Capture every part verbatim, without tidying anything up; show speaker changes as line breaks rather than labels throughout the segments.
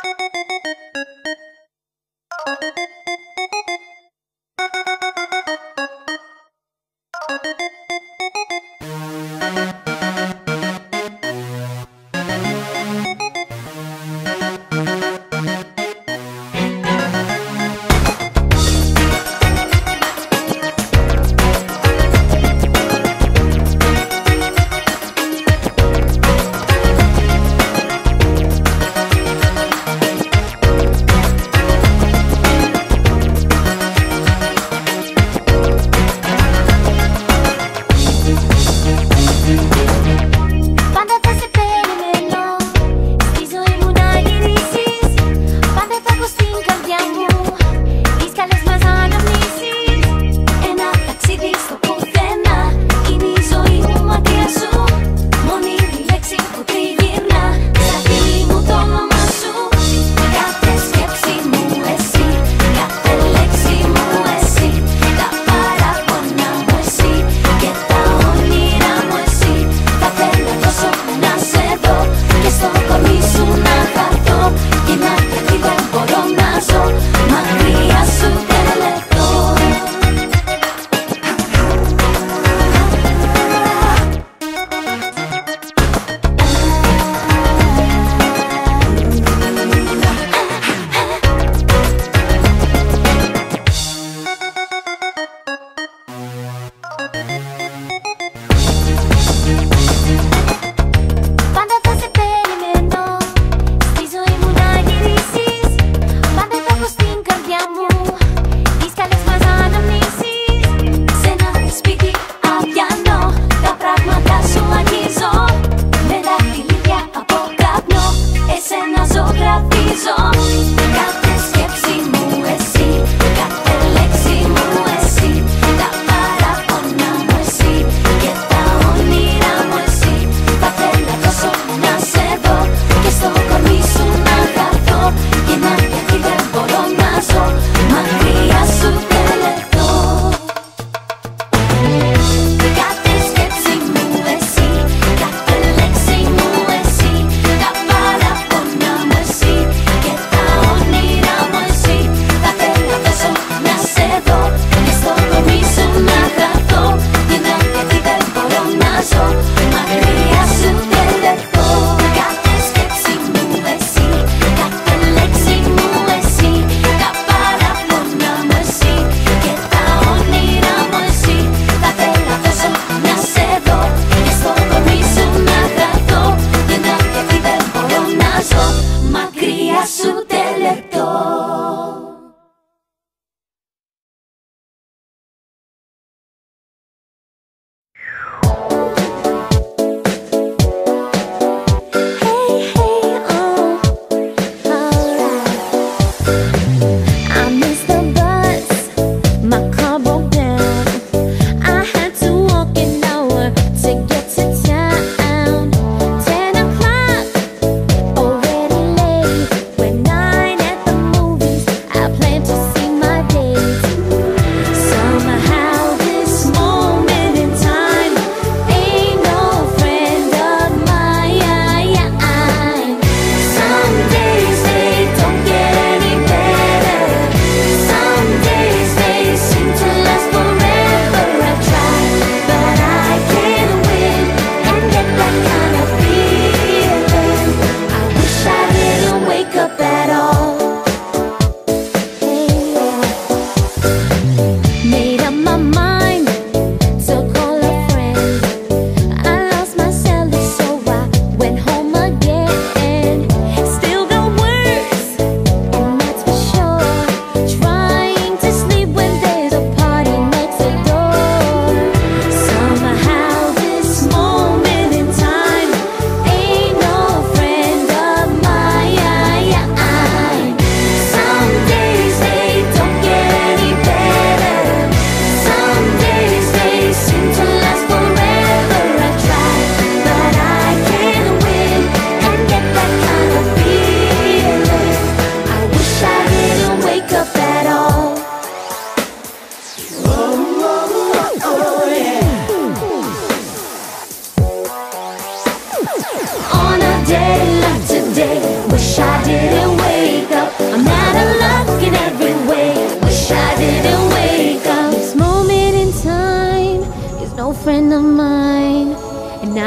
Movie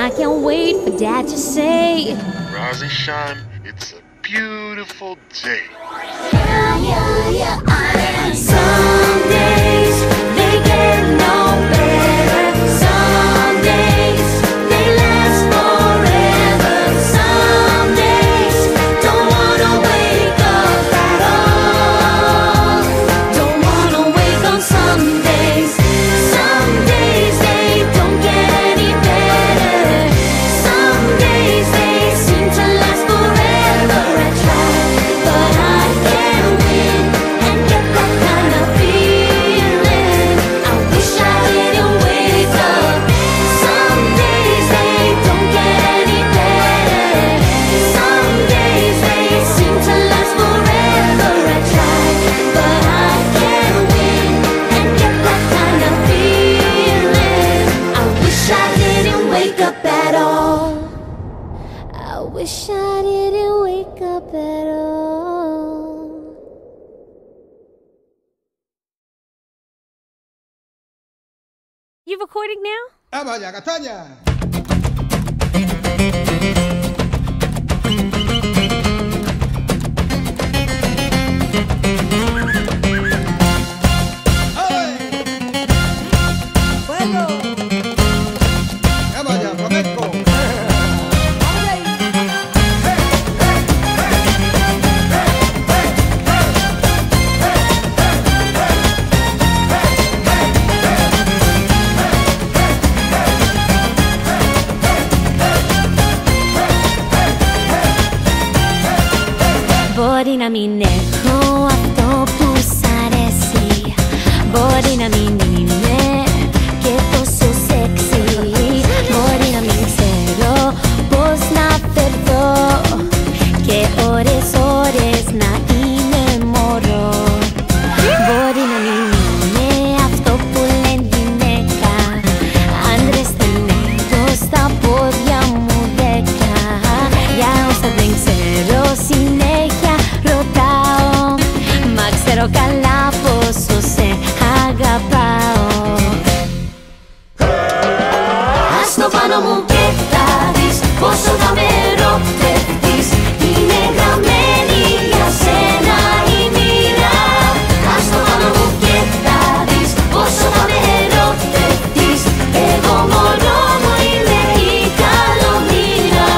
I can't wait for Dad to say,
rise and shine, it's a beautiful day.
Yeah, yeah, yeah, I am. Some days they get no better. Some days they last forever. Some days don't wanna wake up at all. Don't wanna wake on Sundays. Some days they don't get any better. Some days they seem to last forever. I try, but I can't win and get that kind of feeling. I wish I didn't wake up. Some days they don't get any better. Some days they seem to last forever. I try, but I can't win and get that kind of feeling. I wish I didn't wake up at all. I wish I didn't wake up at all. You recording now?
¡Vamos allá, castaña! ¡Vamos allá, flamenco!
Μπορεί να μην έχω αυτό που σ' αρέσει. Μπορεί να μην είμαι και τόσο σεξι. Μπορεί να μην ξέρω πώς να φερθώ και ώρες ώρες να είμαι μωρό. Μπορεί να μην είμαι αυτό που λένε γυναίκα. Άντρες δεν έχω στα πόδια μου δέκα. Για όσα δεν ξέρω συνέχεια ρωτάω, μα ξέρω καλά πόσο σε αγαπάω. Ας το πάνω μου και θα δεις πόσο θα με ερωτευτείς. Είναι γραμμένη για σένα η μοίρα. Ας το πάνω μου και θα δεις πόσο θα με ερωτευτείς. Εγώ μωρό μου είμαι η καλομοίρα.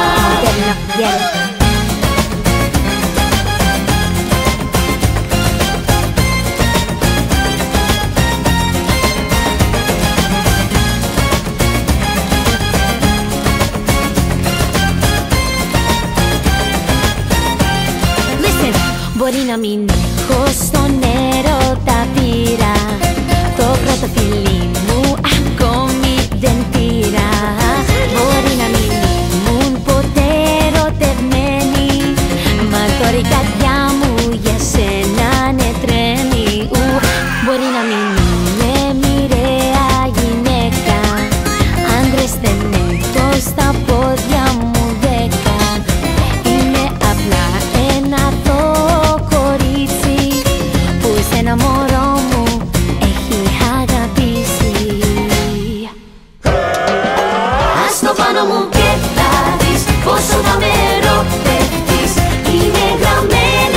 Μπορεί να μην έχω στον έρωτα πείρα. Το πρώτο φιλί μου ακόμη δεν πήρα. Μπορεί να μην ήμουν ποτέ ερωτευμένη, μα τώρα η καρδιά μου για σένα ναι τρέμει. Ου, μπορεί να μην είμαι μοιραία γυναίκα. Άντρες δεν έχω στα πόδια μου δέκα. Είμαι απλά ένα αθώο κορίτσι που σε ένα μωρό μου έχει αγαπήσει. Ας το πάνω μου και θα δεις πόσο θα με ερωτευτείς. Είναι γραμμένη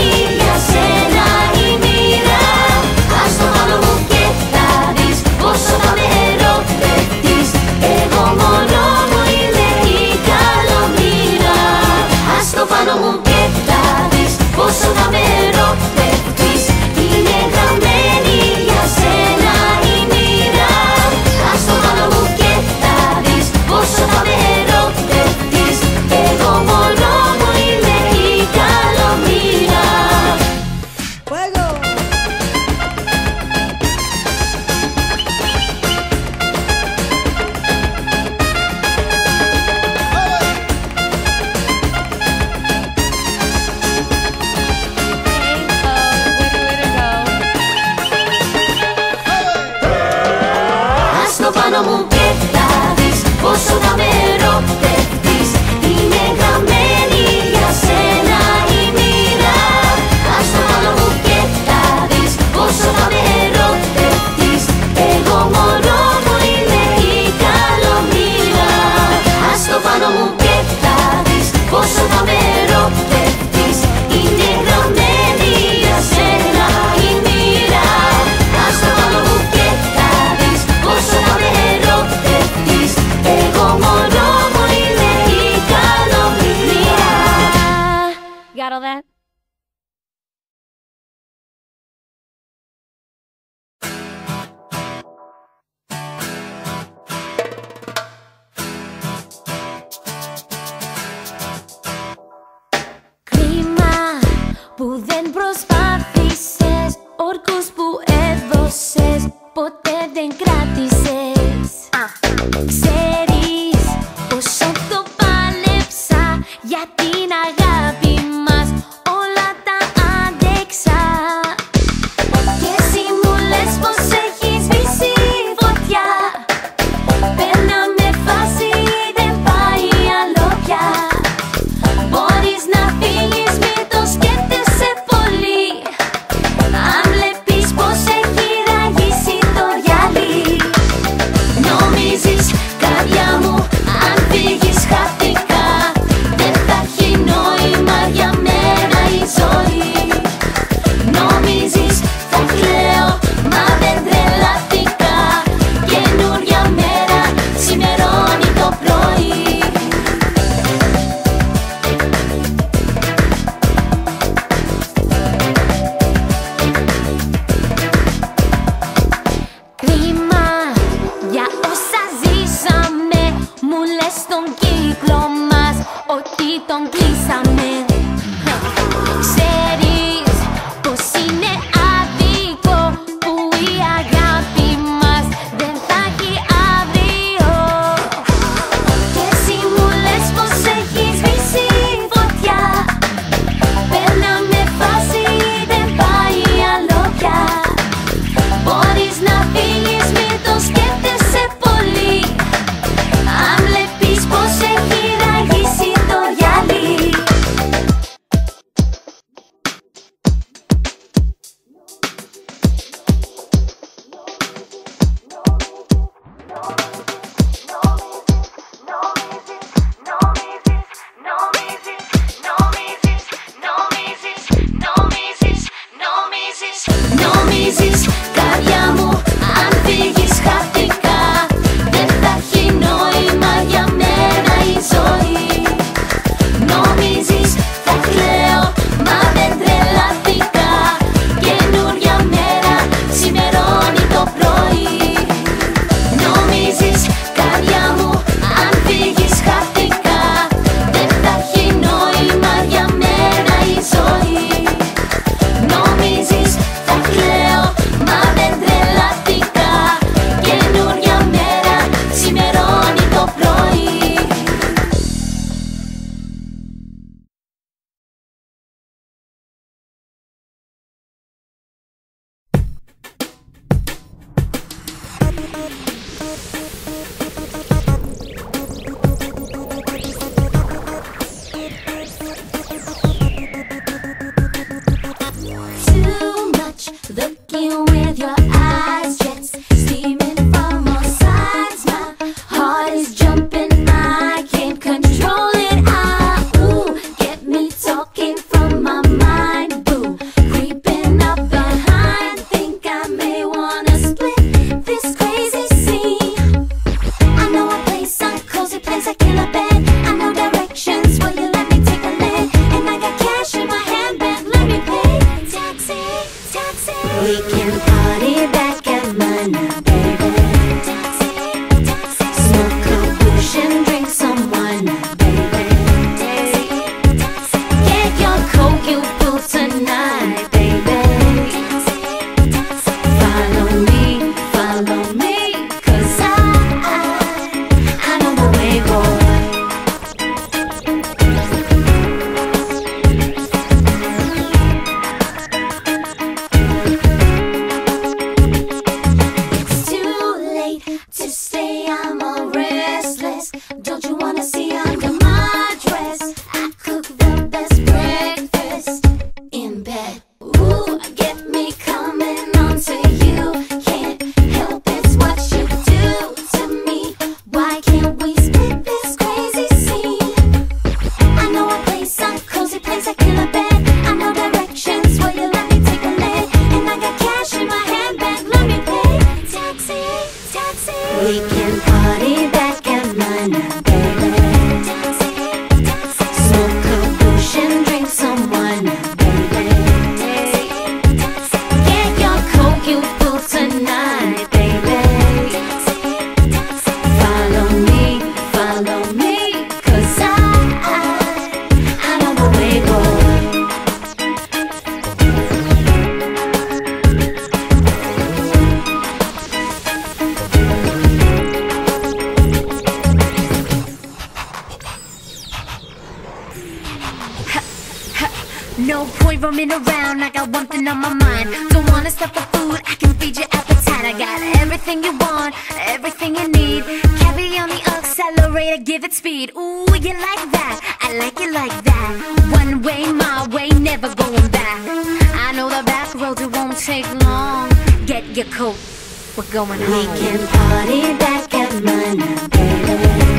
spinning around. I got one thing on my mind. Don't wanna stop for food, I can feed your appetite. I got everything you want, everything you need. Carry on the accelerator, give it speed. Ooh, you like that, I like it like that. One way, my way, never going back. I know the back roads, it won't take long. Get your coat, we're going home. We can party back at mine, baby.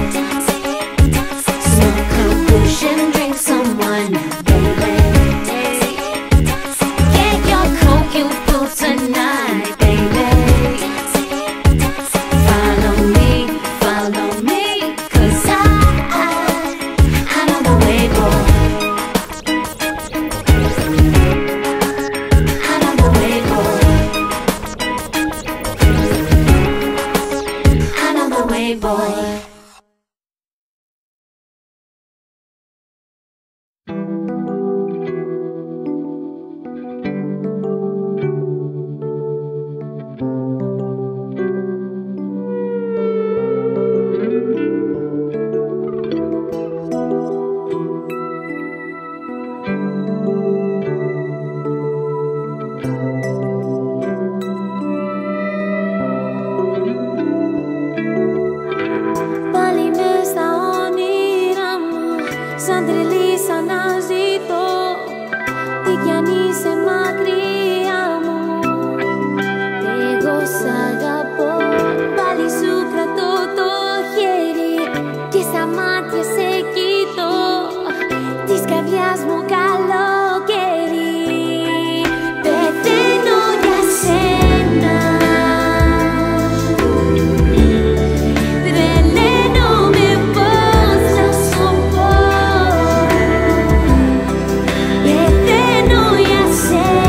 Smoke a bush and drink some wine, baby. Get your coat, you fool tonight, baby. Follow me, follow me, 'cause I, I, I know the way, boy. I know the way, boy. I know the way, boy.
Πάλι μες στα όνειρά μου, σαν τρελή σαν να ζητώ. Τι κι αν είσαι μακριά μου, εγώ σ' αγαπώ. Πάλι σου κρατώ το χέρι και στα μάτια σε κοιτώ. Της καρδιάς μου καλοκαίρι, πεθαίνω για σένα. Τρελαίνομαι πώς να σου πω. Πεθαίνω για σένα.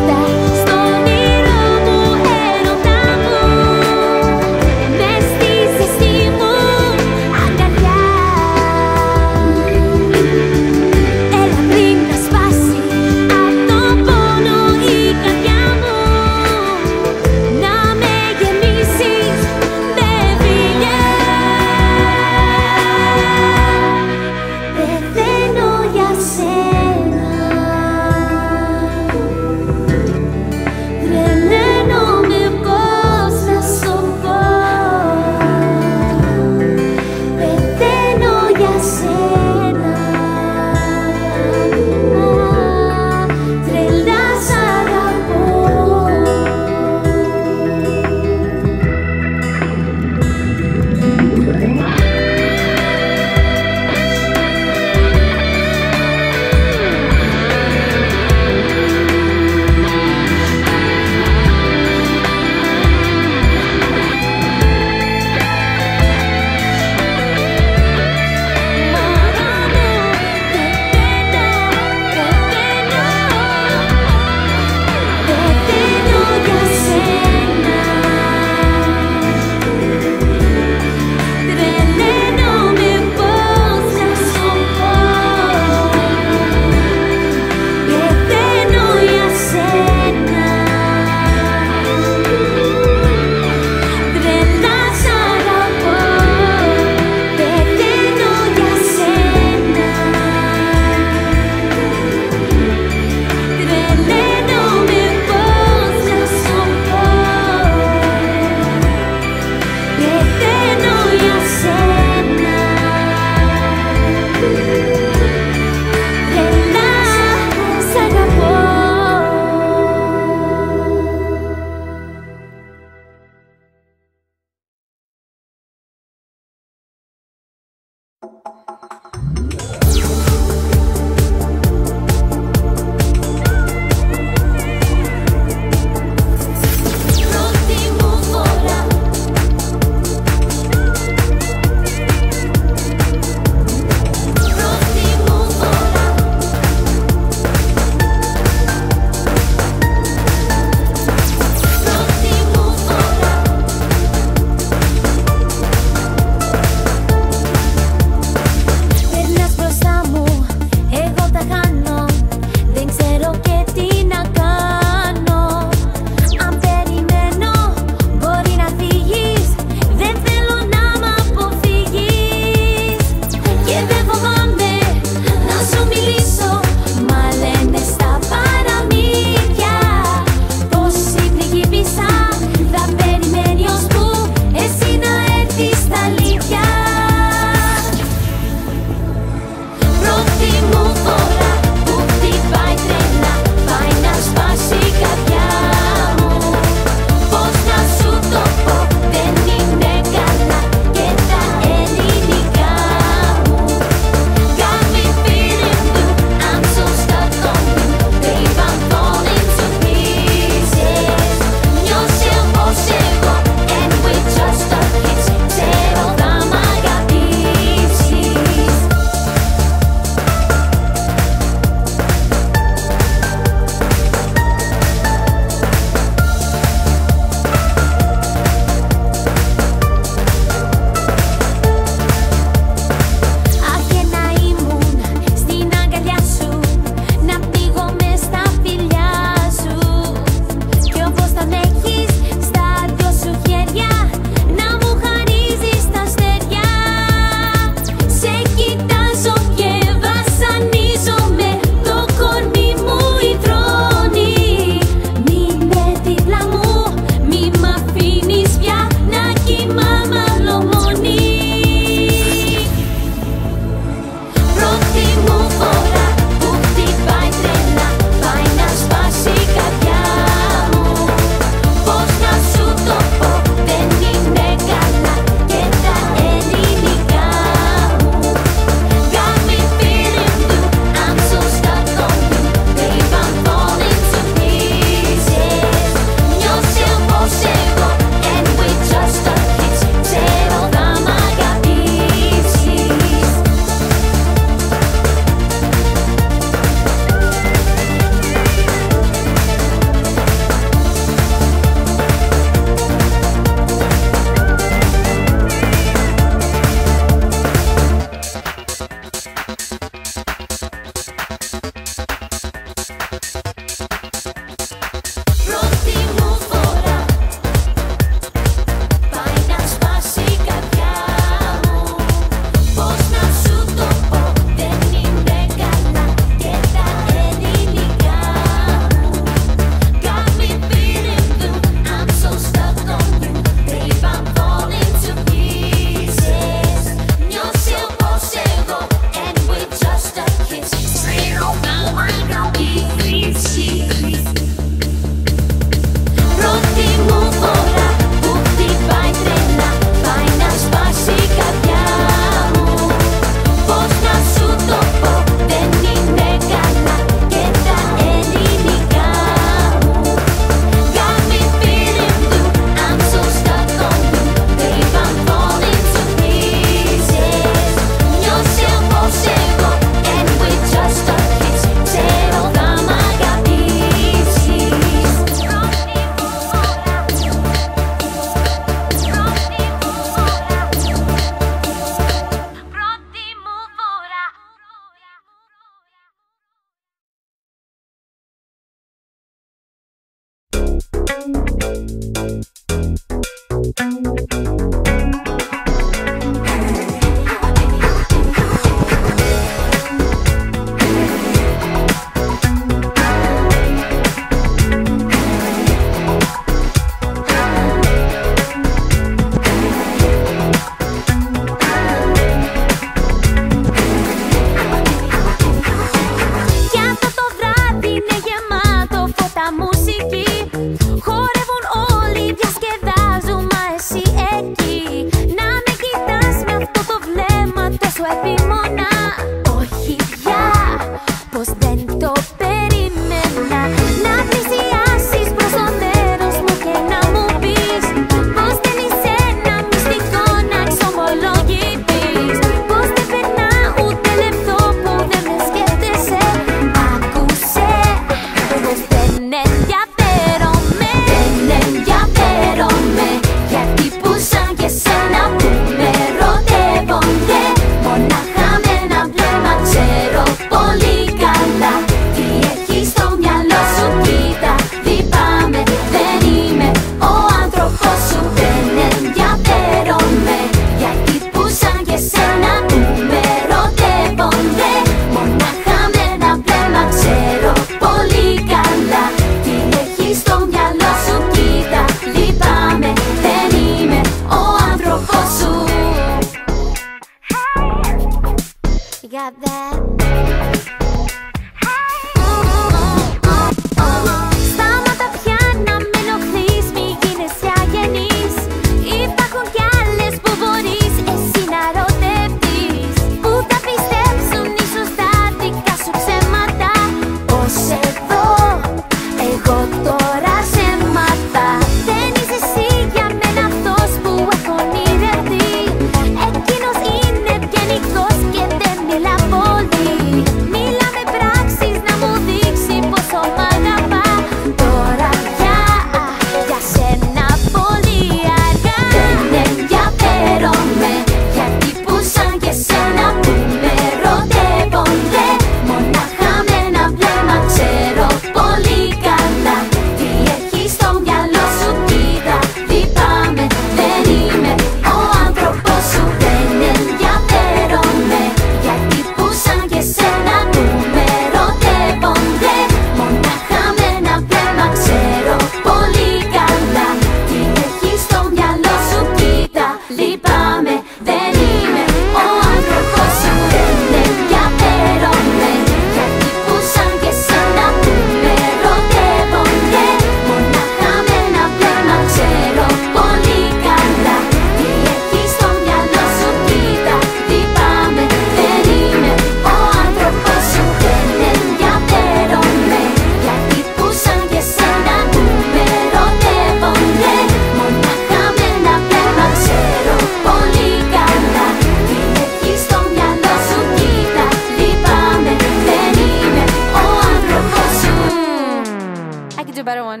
better one.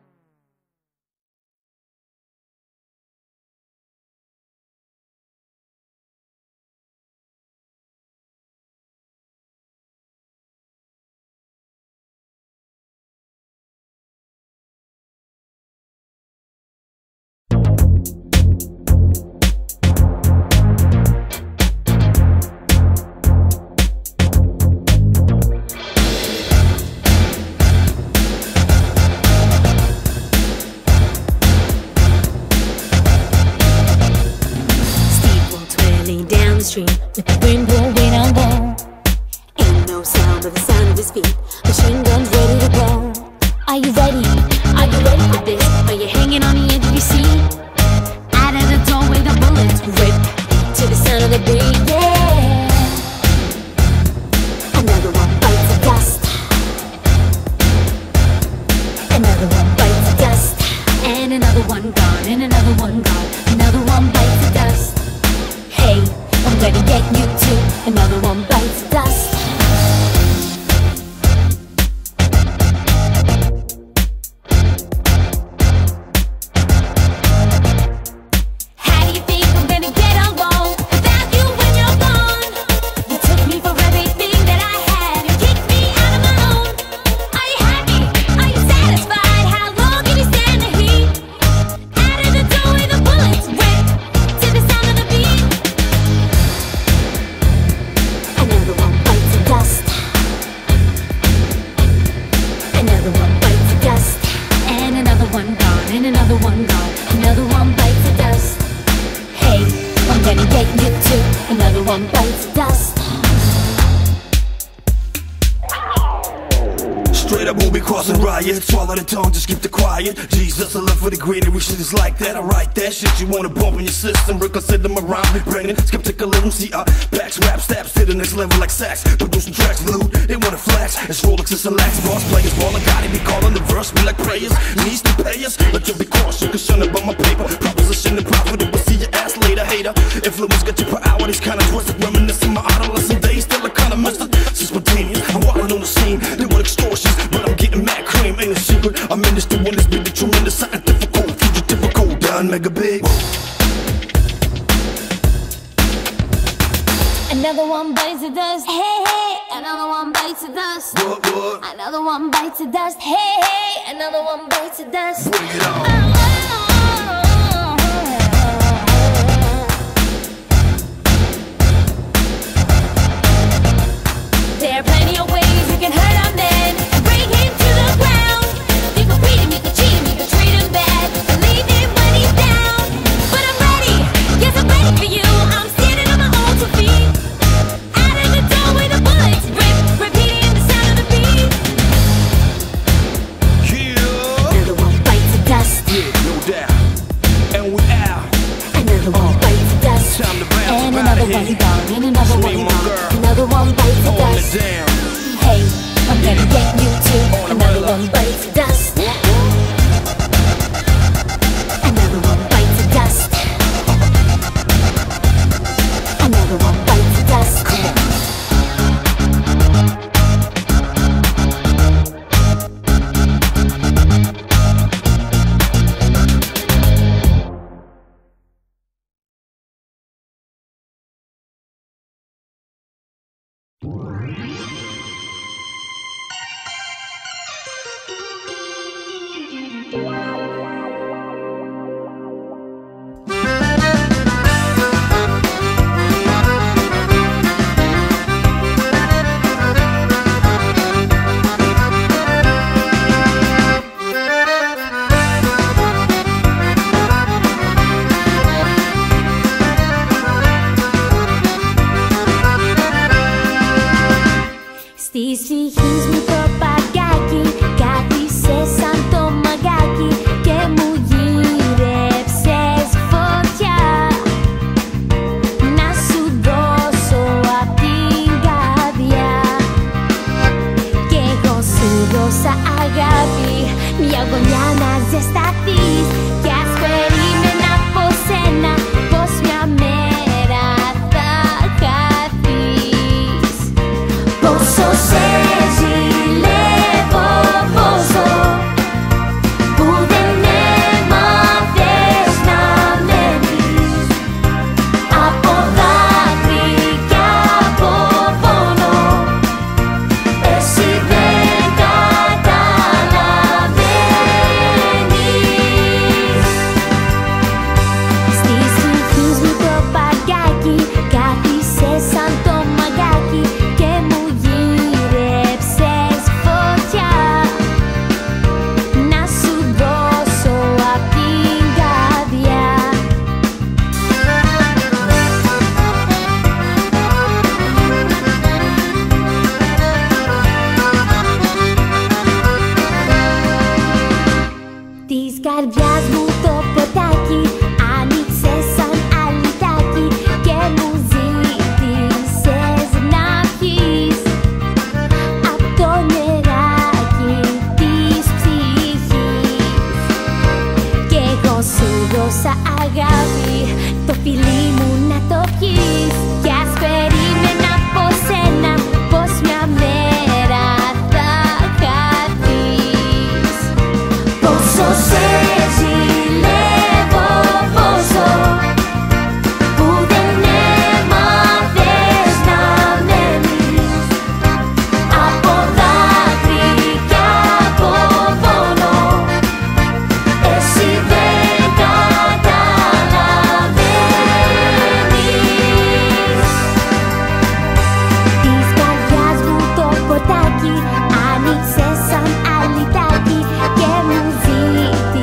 With the wind blowing on low, ain't no sound but the sound of his feet. Machine guns ready to go. Are you ready? Are you ready for this? Are you hanging on the edge of your seat? Out of the doorway the bullets rip to the sound of the beat. Yeah. Another one bites the dust. Another one bites the dust. And another one gone. And another one gone. Another one bites the dust. Hey, I'm gonna get you too. Another one bites the dust.
Straight up, won't be causing riots. Swallow the tongue, just keep the quiet. Jesus, I love for the greenery, shit is like that. I write that shit you wanna bump in your system. Reconsider my rhyme, be bringing skepticism. See, I backs, rap, stabs to the next level like sax. Producing tracks, loot, they wanna flex. It's Rolexes and lax, boss players, ballin', gotta be calling the verse. Be like prayers, needs to pay us. But you be cautious, concerned about my paper. Proposition and profit, we'll see your ass later, hater. Influence got you per hour, these kinda twisted. Reminiscing my adolescent days, still I kinda missed it. It's spontaneous, I'm wildin' on the scene. They want extortions, but I'm getting mad cream, ain't a secret. I'm in this to win this, be the tremendous, something difficult, future difficult, done mega big.
Another one bites the dust, hey, hey. Another one bites the dust.
What, what?
Another one bites the dust, hey, hey. Another one bites the dust.
Bring it on.
Oh, oh, oh, oh. There are plenty of ways you can hurt a man and bring him to the ground. You can beat him, you can cheat him, you can treat him bad, and leave him when he's down. But I'm ready, yes I'm ready for you. I'm standing on my own two feet. Out of the door with the bullets rip, repeating the sound of the beat.
Yeah.
Another one bites the dust.
Yeah, no doubt. And we out.
Another one bites the dust.
Time to bounce
And
up
another
outta
one
here.
gone. And another
Sweet
one
my
gone.
girl.
Another one bites the
Hold it
dust.
down.
Hey, I'm gonna get you too.
On the
Another
brother.
one bites the dust. Another one bites the dust. Another one bites the dust. Come on.
Στις ψυχής μου το παγκάκι κάθισε σαν το μαγκάκι και μου γύρεψες φωτιά. Να σου δώσω απ' την καρδιά κι εγώ σου δώσα αγάπη, μια γωνιά να ζεσταθείς κι ας περίμενα από σένα πως μια μέρα θα χαθείς. Πόσο σε ζηλεύω, πόσο που δεν έμαθες να μένεις. Από δάκρυ κι από πόνο εσύ δεν καταλαβαίνεις. Στις ψυχής μου το παγκάκι κάθισε σαν το μαγκάκι και μου γύρεψες φωτιά. Να σου δώσω απ' την καρδιά. Της καρδιάς μου το ποτάκι άνοιξε σαν αλυτάκι και μου ζήτησες να πιεις απ' το νεράκι της ψυχής κι εγώ σου δώσα αγάπη, το φιλί μου να το πιεις κι ας περίμενα από σένα πως μια μέρα θα χαθείς. Πόσο σε ζηλεύω, πόσο που δεν έμαθες να μένεις. Από δάκρυ κι από πόνο εσύ δεν καταλαβαίνεις. Της καρδιάς μου το ποτάκι άνοιξε σαν αλυτάκι και μου ζήτησες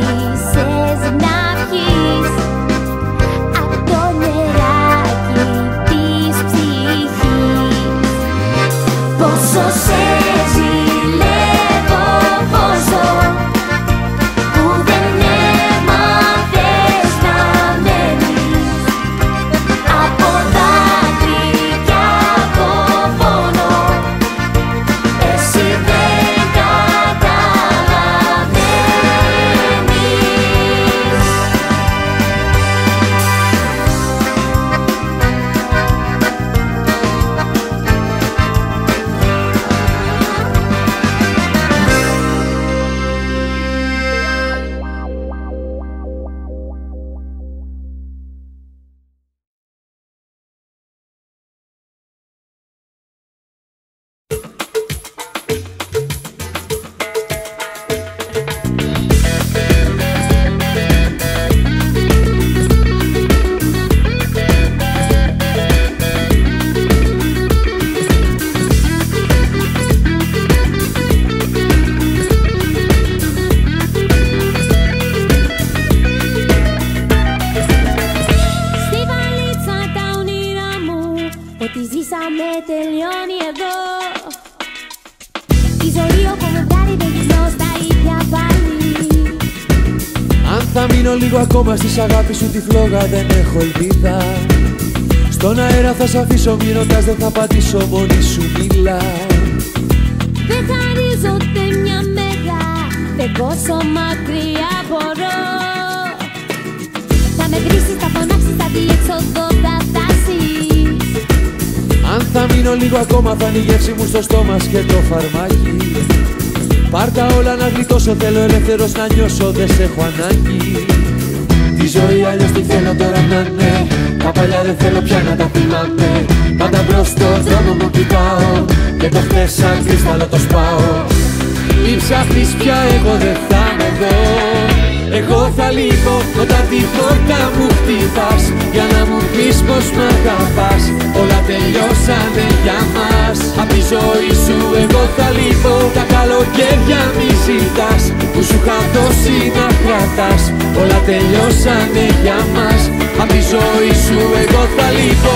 θα μείνω λίγο ακόμα στις αγάπη σου τη φλόγα, δεν έχω ελπίδα. Στον αέρα θα σ' αφήσω, μη ρωτάς, δεν θα πατήσω, μόνη σου μίλα.
Δεν χαρίζω ούτε μια μέρα, φεύγω όσο μακριά μπορώ. Θα με βρίσεις, θα φωνάξεις, θα διέξοδο θα φτάσεις.
Αν θα μείνω λίγο ακόμα θα είναι η γεύση μου στο στόμα και το φαρμάκι. Πάρ' τα όλα να γλιτώσω, θέλω ελεύθερος να νιώσω, δεν σε έχω ανάγκη. Τη ζωή αλλιώς τη θέλω τώρα να είναι, τα παλιά δεν θέλω πια να τα θυμάμαι. Πάντα μπρος στο δρόμο μου κοιτάω και το χθες σαν κρίσταλο το σπάω. Μη ψάχνεις πια, εγώ δεν θα είμαι εδώ. Εγώ θα λείπω όταν την πόρτα μου χτυπάς, για να μου πεις πως μ' αγαπάς. Όλα τελειώσανε για μας. Απ' τη ζωή σου εγώ θα λείπω. Τα καλοκαίρια μη ζητάς, που σου είχα δώσει να κρατάς. Όλα τελειώσανε για μας. Απ' τη ζωή σου εγώ θα λείπω.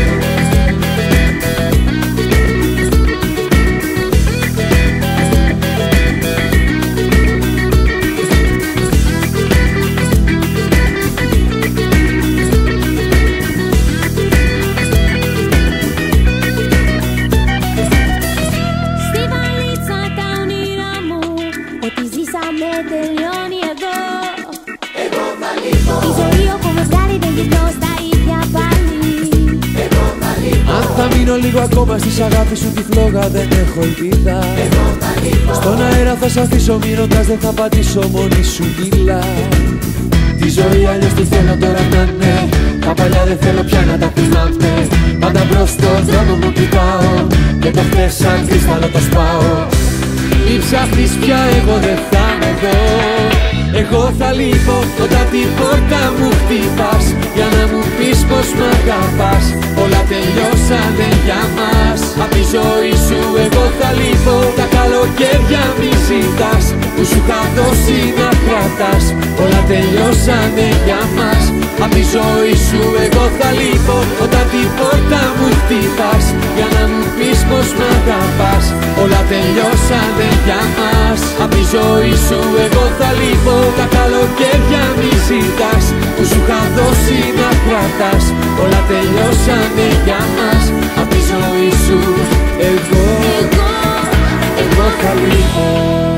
Λίγο ακόμα στις αγάπη σου τη φλόγα, δεν έχω ελπίδα. Στον αέρα θα σ' αφήσω, μη ρωτάς, δεν θα πατήσω, μόνη σου μίλα. Τη ζωή αλλιώς τη θέλω τώρα να είναι, τα παλιά δεν θέλω πια να τα θυμάμαι. Πάντα μπρος στο δρόμο μου κοιτάω και το χθες σαν κρίσταλο το σπάω. Μη ψάχνεις πια, εγώ δεν θα είμαι εδώ. Εγώ θα λείπω όταν την πόρτα μου χτυπάς, για να μου πεις πως μ' αγαπάς. Όλα τελειώσανε για μας. Απ' τη ζωή σου εγώ θα λείπω. Τα καλοκαίρια μη ζητάς, που σου είχα δώσει να κρατάς. Όλα τελειώσανε για μας. Απ' τη ζωή σου εγώ θα λείπω. Όταν την πόρτα μου χτυπάς, για να μου πεις πως μ' αγαπάς. Όλα τελειώσανε για μας. Απ' τη ζωή σου εγώ θα λείπω. Τα καλοκαίρια μη ζητάς, που σου είχα δώσει να κρατάς. Όλα τελειώσανε για μας. Απ' τη ζωή σου εγώ, εγώ, εγώ θα λείπω.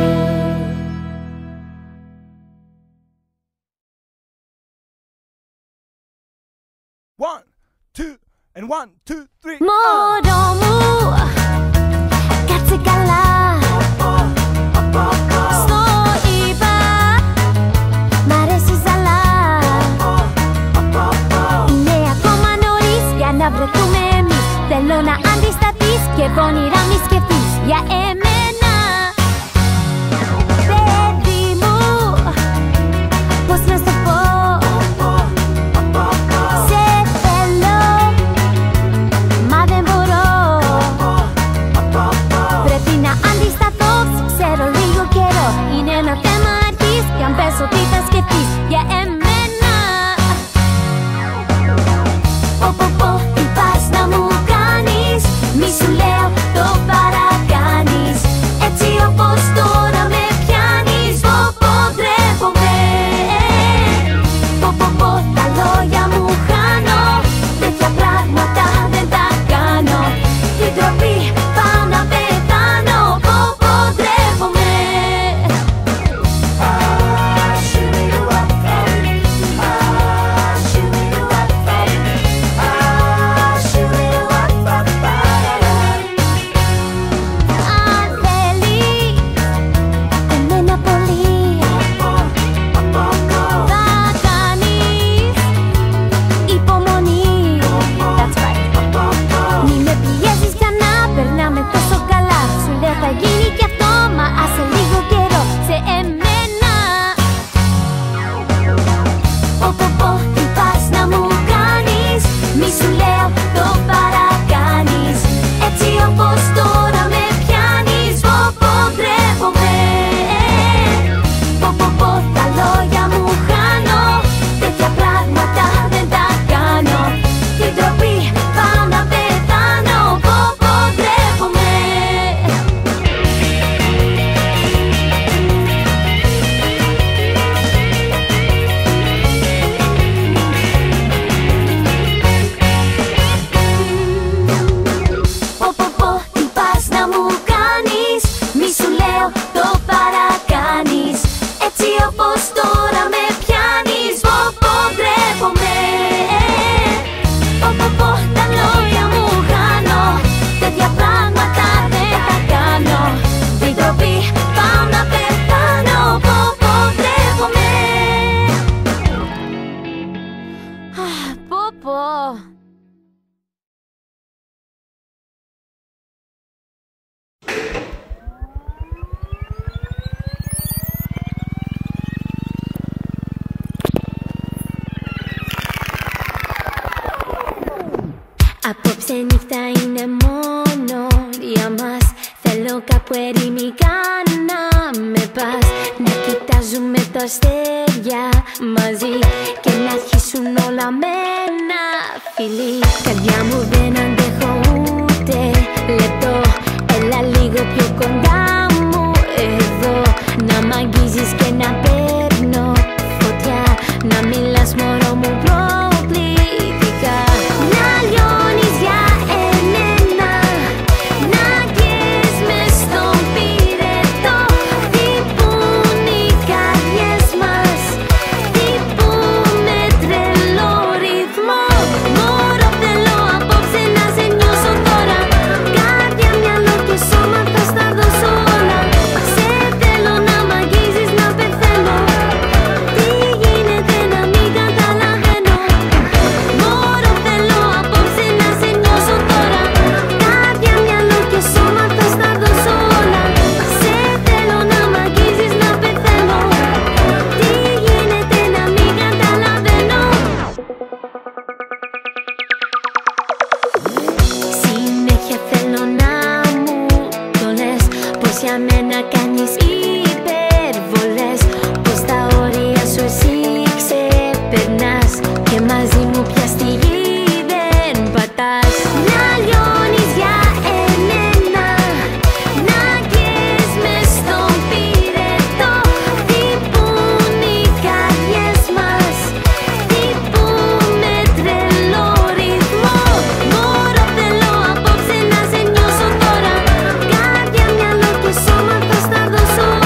One, two, and one, two, three.
Μωρό μου, κάτσε καλά. Στο είπα, μ' αρέσεις αλλά είναι ακόμα νωρίς για να βρεθούμε εμείς. Θέλω να αντισταθείς και πόνιρα μη σκεφτείς για εμένα. Παιδί μου, πώς να στο πω, σε θέλω, μα δεν μπορώ. Πρέπει να αντισταθώ, ξέρω λίγο καιρό. Είναι ένα θέμα αρχής κι αν πες ότι θα σκεφτείς για εμένα. Πω πω πω, τι πας να μου κάνεις, μη σου λέω το παρακάνεις. Έτσι όπως τώρα με πιάνεις, πω πω ντρέπομαι. Πω πω πω, τα λόγια μου χάνω, τέτοια πράγματα δεν τα κάνω. Την τροπή πάω να πεθάνω, πω πω ντρέπομαι. το παρακάνεις. Έτσι όπως τώρα με πιάνεις. Πω πω ντρέπομαι. Πω πω πω τα λόγια μου χάνω. Τέτοια πράγματα δεν τα κάνω. Την τροπή πάω να πεθάνω. Πω πω ντρέπομαι. Πω πω. Απόψε νύχτα είναι μόνο για μας. Θέλω κάπου ερημικά να με πας. Να κοιτάζουμε τα αστέρια μαζί και να αρχίσουν όλα με ένα φιλί. Καρδιά μου δεν αντέχω ούτε λεπτό. Έλα λίγο πιο κοντά μου εδώ. Να μ' αγγίζεις και να παίρνω φωτιά. Να μιλάς μωρό μου προκλητικά. Να λιώνεις για εμένα. Να καείς μες στον πυρετό. Χτυπούν οι καρδιές μας. Χτυπούμε τρελό ρυθμό. Μωρό θέλω απόψε να σε νιώσω τώρα. Καρδιά, μυαλό και σώμα θα στα δώσω όλα. Σε θέλω να μ' αγγίζεις να πεθαίνω. Τι γίνεται να μην καταλαβαίνω. Μωρό θέλω απόψε να σε νιώσω τώρα. Καρδιά, μυαλό και σώμα θα στα δώσω όλα. Σε θέλω να μ' αγγίζεις να πεθαίνω. Τι γίνεται να μην καταλαβαίνω. Συνέχεια θέλω να μου το λες. Πως για μένα κάνεις υπερβολές. Πως τα όρια σου εσύ ξεπερνάς. Και μαζί μου πια στη γη δεν πατάς. Να λιώνεις για εμένα. Να καείς μες στον πυρετό. Χτυπούν οι καρδιές μας. Χτυπούμε τρελό ρυθμό. Μωρό θέλω απόψε να σε νιώσω τώρα. Καρδιά, μυαλό και σώμα θα στα δώσω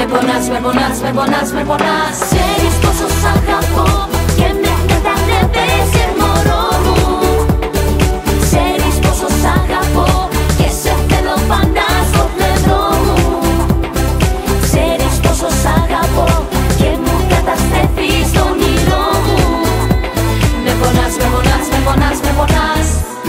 πονάς, με πονάς, με πονάς, με πονάς. Ξέρεις πόσο σ' αγαπώ και με μετανεύεσαι μωρό μου. Ξέρεις πόσο σ' αγαπώ και σε θέλω πάντα στο πλευρό μου. Ξέρεις πόσο σ' αγαπώ και μου καταστρέφεις το όνειρό μου. Με πονάς, με πονάς, με πονάς, με πονάς.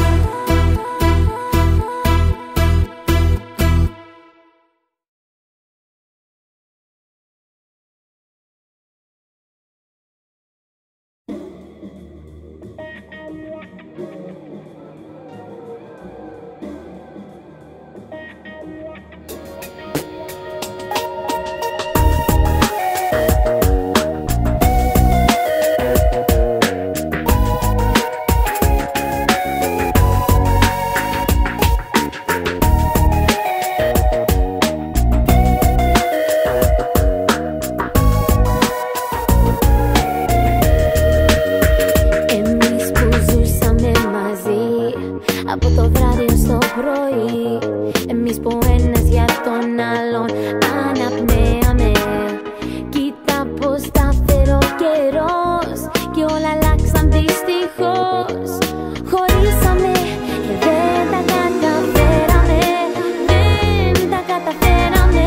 Από το βράδυ ως το πρωί, εμείς που ένας για τον άλλον αναπνέαμε. Κοίτα πως τα φέρω καιρός και όλα αλλάξαν δυστυχώς. Χωρίσαμε και δεν τα καταφέραμε, δεν τα καταφέραμε.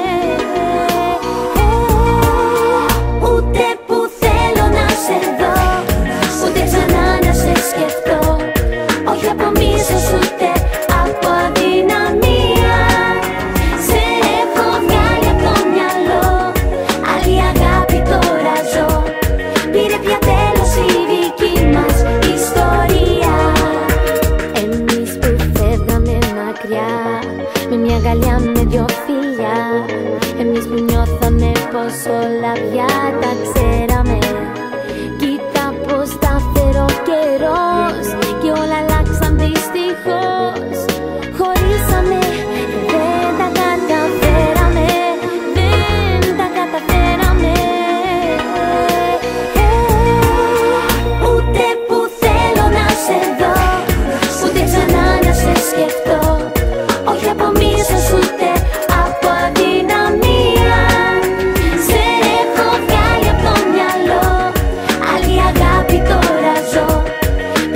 Ούτε που θέλω να σε δω, ούτε ξανά να σε σκεφτώ. Όχι από μίσος ούτε από αδυναμία. Σε έχω βγάλει από το μυαλό, άλλη αγάπη τώρα ζω. Πήρε πια τέλος η δική μας ιστορία. Εμείς που φεύγαμε μακριά, με μια αγκαλιά, με δυο φιλιά. Εμείς που νιώθαμε πως όλα πια τα ξέραμε. Κοίτα πως τα φέρω καιρός και όλα αλλάξαν δυστυχώς. Χωρίσαμε και δεν τα καταφέραμε, δεν τα καταφέραμε. Ούτε που θέλω να σε δω, ούτε ξανά να σε σκεφτώ. Όχι από μίσος ούτε από αδυναμία. Σε έχω βγάλει από το μυαλό, άλλη αγάπη τώρα ζω.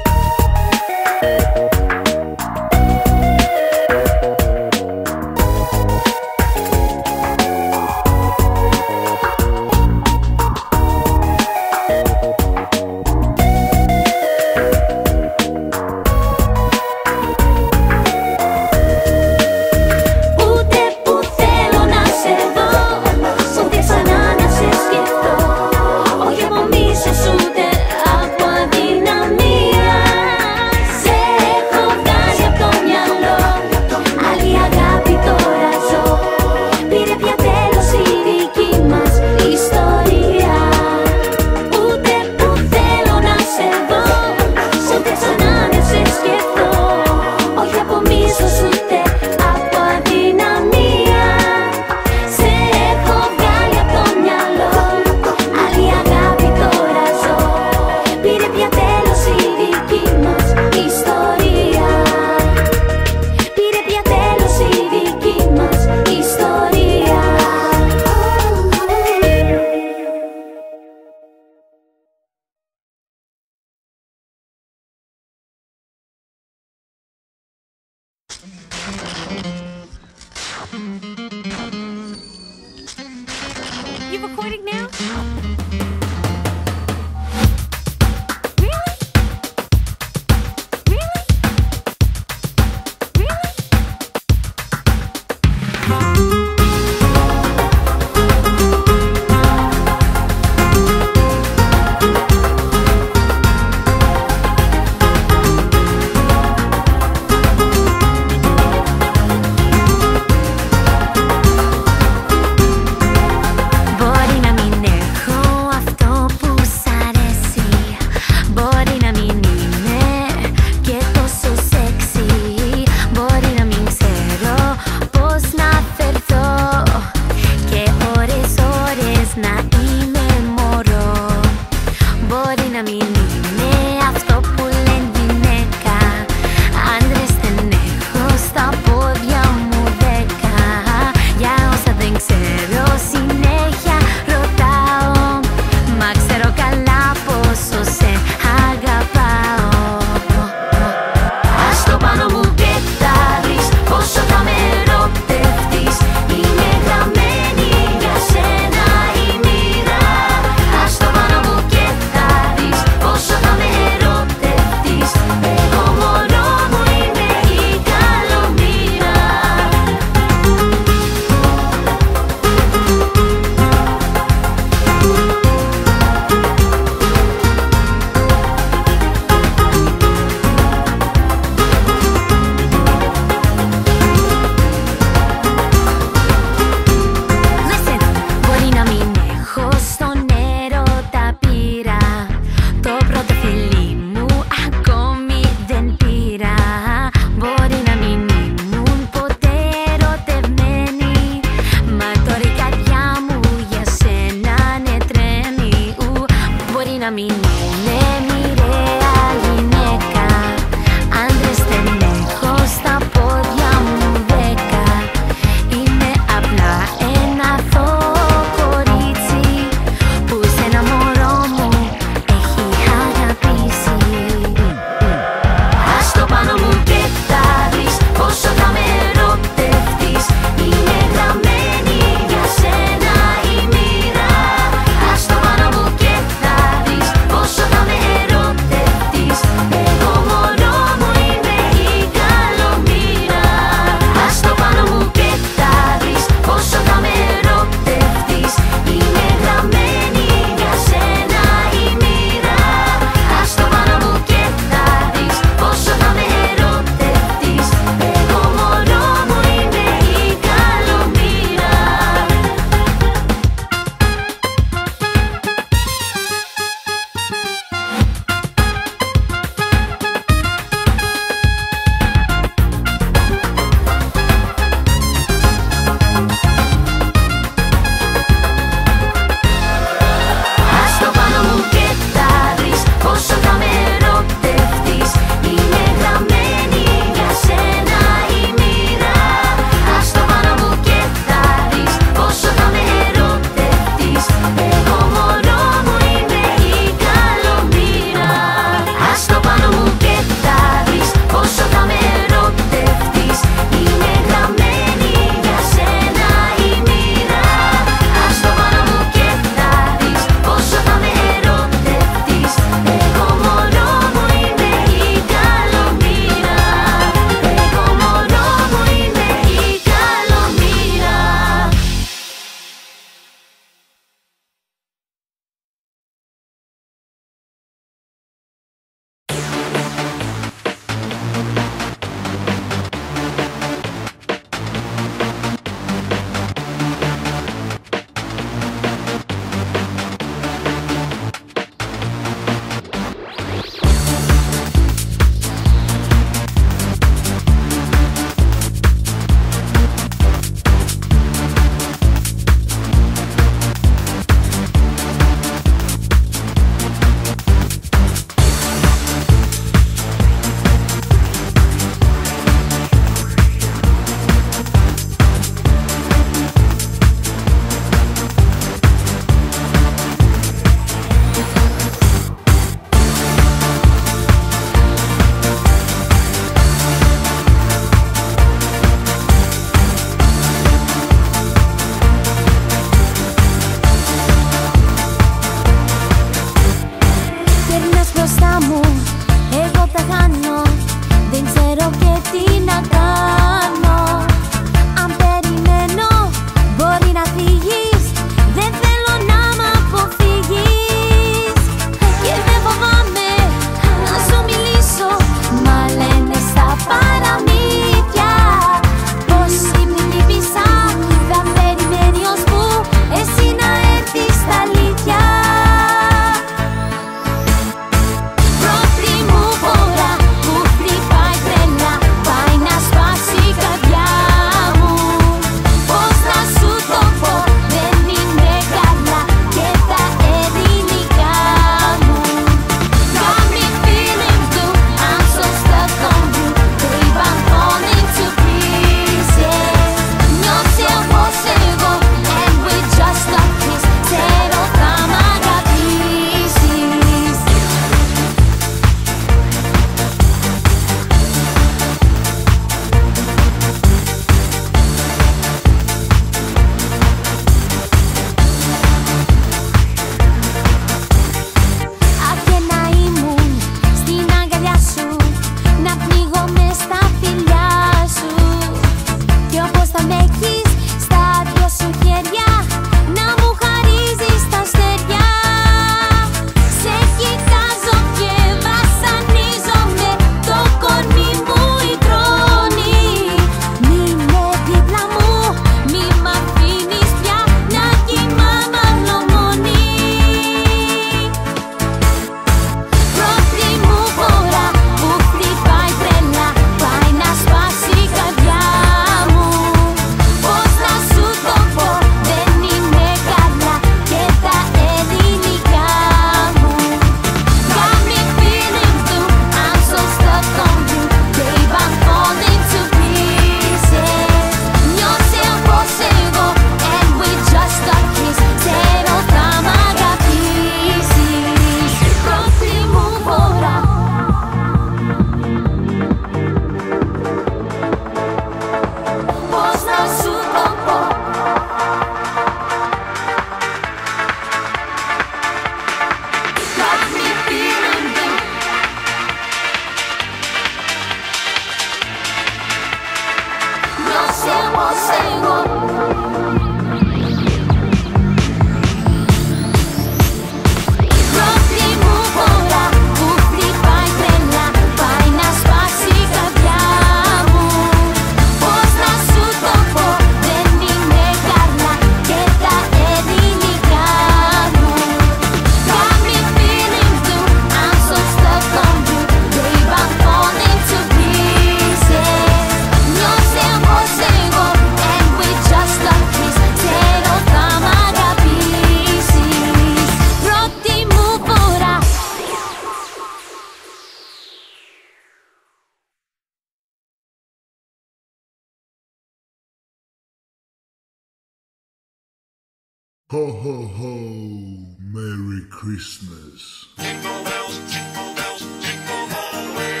Ho ho ho, Merry Christmas.
Jingle bells, jingle bells, jingle all the way.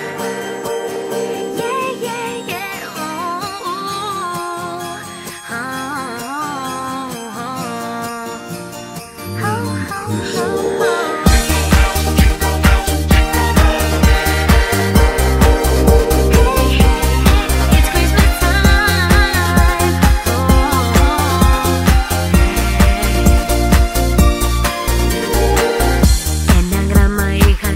Yeah, yeah, yeah. Oh, oh, oh. Oh, oh, oh, oh. It's Christmas time. Oh, yeah. Enagrama y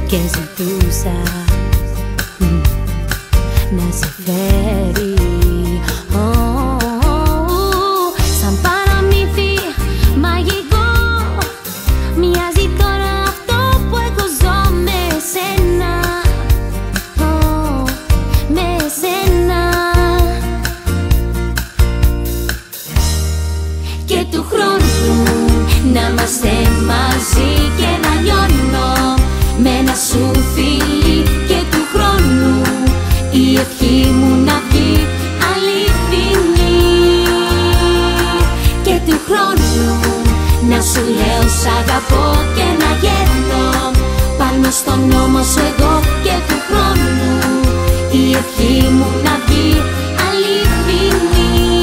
και ζητούσα μ, να σε φέρει oh, σαν παραμύθι μαγικό. Μοιάζει τώρα αυτό που εγώ ζω με σένα oh, με σένα. Και του χρόνου να είμαστε μαζί και να λιώνω με ένα σου φίλι. Και του χρόνου η ευχή μου να βγει αληθινή. Και του χρόνου να σου λέω σ' αγαπώ και να γέρνω πάνω στον νόμο σου εγώ. Και του χρόνου η ευχή μου να βγει αληθινή.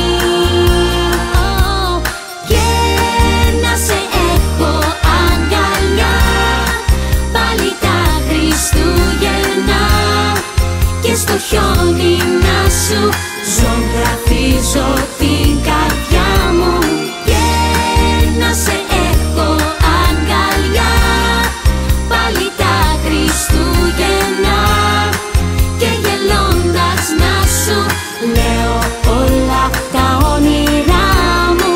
Στο χιόνι να σου ζωγραφίζω την καρδιά μου και να σε έχω αγκαλιά πάλι τα Χριστούγεννα. Και γελώντας να σου λέω όλα τα όνειρά μου.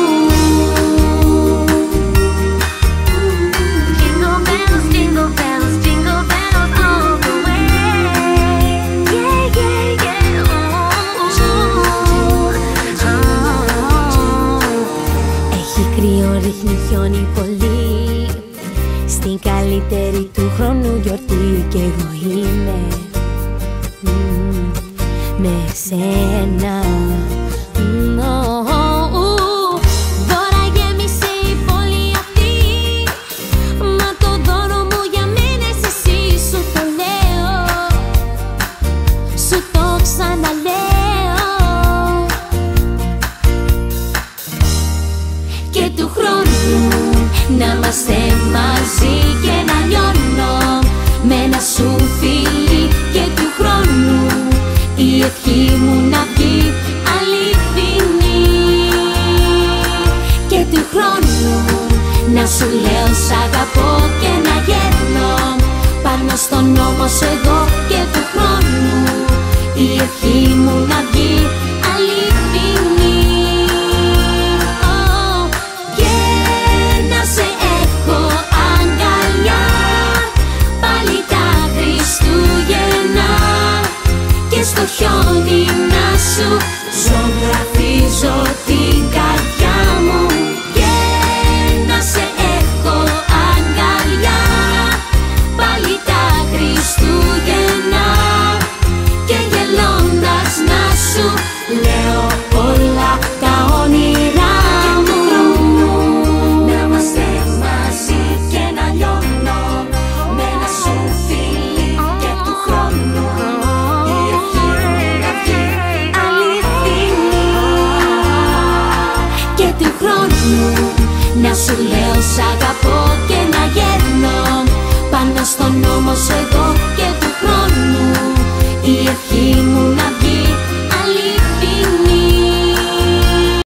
Jingle bells, jingle bells, jingle bells all the way. Ρίχνει χιόνι πολύ στην καλύτερη του χρόνου γιορτή. Κι εγώ είμαι mm, με σένα mm, oh, oh, oh. Δώρα γέμισε η πόλη αυτή, μα το δώρο μου για μένα είσαι εσύ. Σου το λέω, σου το ξαναλέω. Και του χρόνου να είμαστε μαζί και να λιώνω με ένα σου φίλι. Και του χρόνου η ευχή μου να βγει αληθινή. Και του χρόνου να σου λέω σ' αγαπώ και να γέρνω πάνω στον νόμο σου εγώ. Και του χρόνου η ευχή μου να βγει αληθινή. Στο χιόνι να σου ζωγραφίζω την καρδιά μου και να σε έχω αγκαλιά πάλι τα Χριστούγεννα. Και γελώντας να σου λέω όλα τα όνειρά μου. Να είμαστε μαζί και να λιώνω με ένα σου φίλι. Και του χρόνου να σου λέω σ' αγαπώ και να γέρνω πάνω στον νόμο σου εγώ. Και του χρόνου η ευχή